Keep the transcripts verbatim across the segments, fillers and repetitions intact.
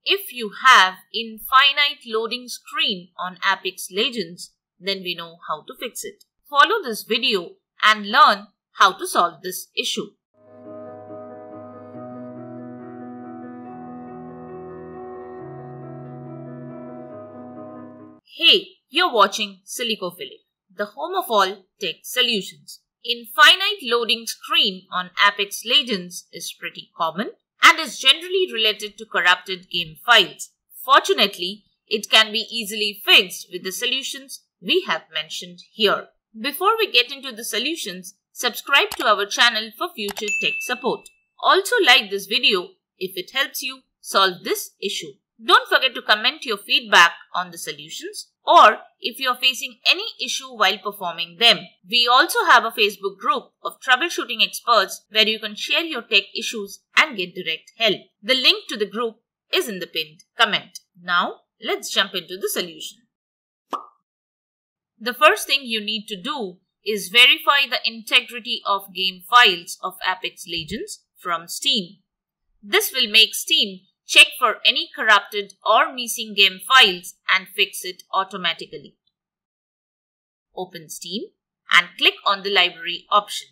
If you have infinite loading screen on Apex Legends, then we know how to fix it. Follow this video and learn how to solve this issue. Hey, you're watching Silicophilic, the home of all tech solutions. Infinite loading screen on Apex Legends is pretty common and is generally related to corrupted game files. Fortunately, it can be easily fixed with the solutions we have mentioned here. Before we get into the solutions, subscribe to our channel for future tech support. Also like this video if it helps you solve this issue. Don't forget to comment your feedback on the solutions or if you are facing any issue while performing them. We also have a Facebook group of troubleshooting experts where you can share your tech issues and get direct help. The link to the group is in the pinned comment. Now, let's jump into the solution. The first thing you need to do is verify the integrity of game files of Apex Legends from Steam. This will make Steam check for any corrupted or missing game files and fix it automatically. Open Steam and click on the library option.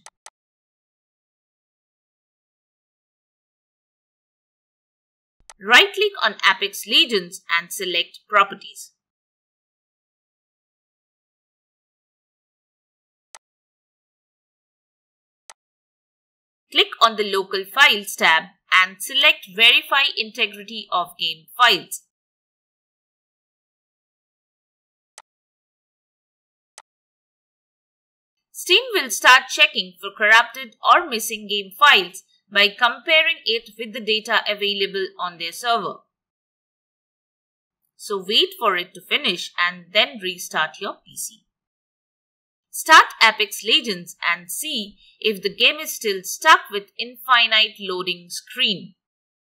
Right-click on Apex Legends and select Properties. Click on the Local Files tab and select Verify Integrity of Game Files. Steam will start checking for corrupted or missing game files by comparing it with the data available on their server. So wait for it to finish and then restart your P C. Start Apex Legends and see if the game is still stuck with infinite loading screen.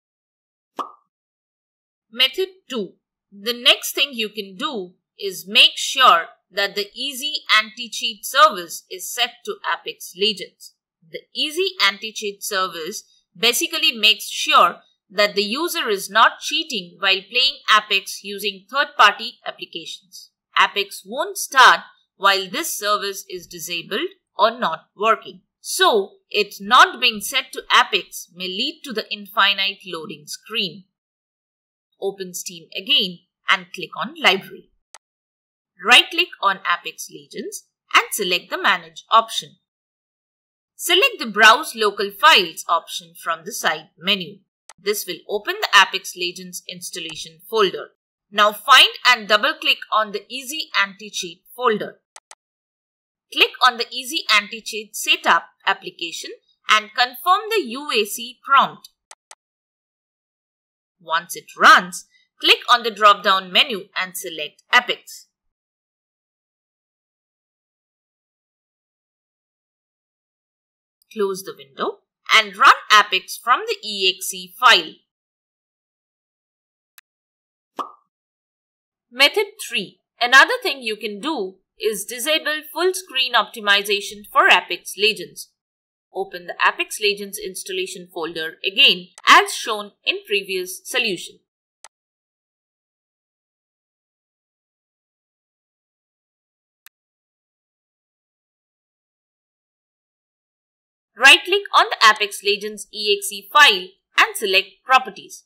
Method two. The next thing you can do is make sure that the Easy Anti-Cheat service is set to Apex Legends. The Easy Anti-Cheat service basically makes sure that the user is not cheating while playing Apex using third-party applications. Apex won't start while this service is disabled or not working. So, it not being set to Apex may lead to the infinite loading screen. Open Steam again and click on Library. Right-click on Apex Legends and select the Manage option. Select the Browse Local Files option from the side menu. This will open the Apex Legends installation folder. Now find and double-click on the Easy Anti-Cheat folder. Click on the Easy Anti-Cheat Setup application and confirm the U A C prompt. Once it runs, click on the drop-down menu and select Apex. Close the window and run Apex from the E X E file. Method three. Another thing you can do is disable full screen optimization for Apex Legends. Open the Apex Legends installation folder again as shown in previous solution. Right-click on the Apex Legends E X E file and select Properties.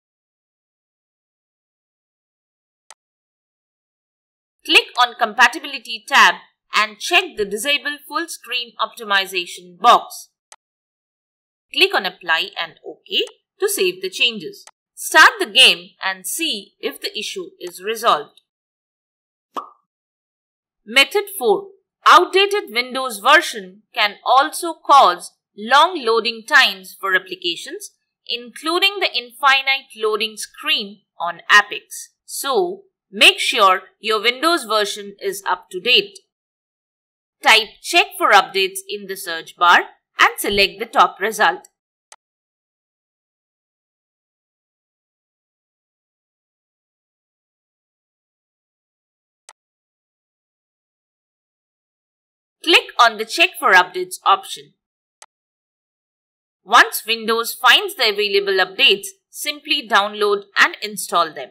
Click on Compatibility tab and check the Disable Full Screen Optimization box. Click on Apply and OK to save the changes. Start the game and see if the issue is resolved. Method four. Outdated Windows version can also cause long loading times for applications, including the infinite loading screen on Apex. So, make sure your Windows version is up to date. Type Check for Updates in the search bar and select the top result. Click on the Check for Updates option. Once Windows finds the available updates, simply download and install them.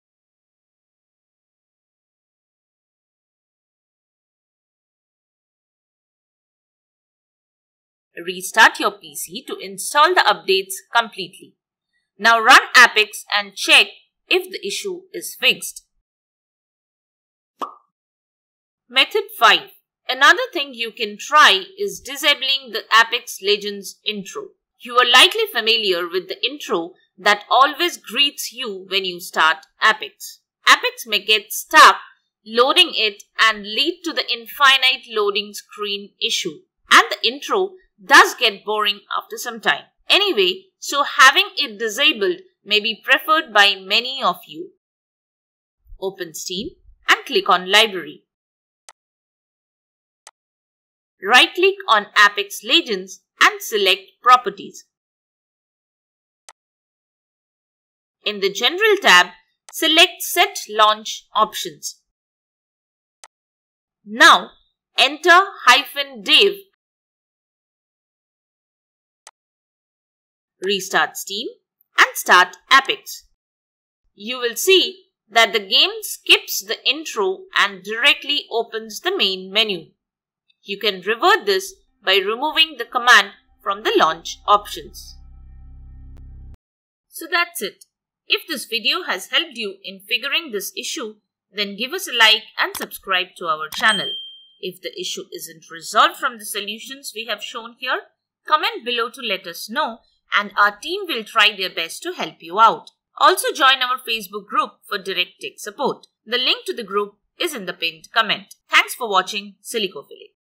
Restart your P C to install the updates completely. Now run Apex and check if the issue is fixed. Method five. Another thing you can try is disabling the Apex Legends intro. You are likely familiar with the intro that always greets you when you start Apex. Apex may get stuck loading it and lead to the infinite loading screen issue. And the intro does get boring after some time. Anyway, so having it disabled may be preferred by many of you. Open Steam and click on Library. Right-click on Apex Legends and select Properties. In the General tab, select Set Launch Options. Now, enter hyphen dev. Restart Steam and start Apex. You will see that the game skips the intro and directly opens the main menu. You can revert this by removing the command from the launch options. So that's it. If this video has helped you in figuring this issue, then give us a like and subscribe to our channel. If the issue isn't resolved from the solutions we have shown here, comment below to let us know, and our team will try their best to help you out. Also join our Facebook group for direct tech support. The link to the group is in the pinned comment. Thanks for watching Silicophilic.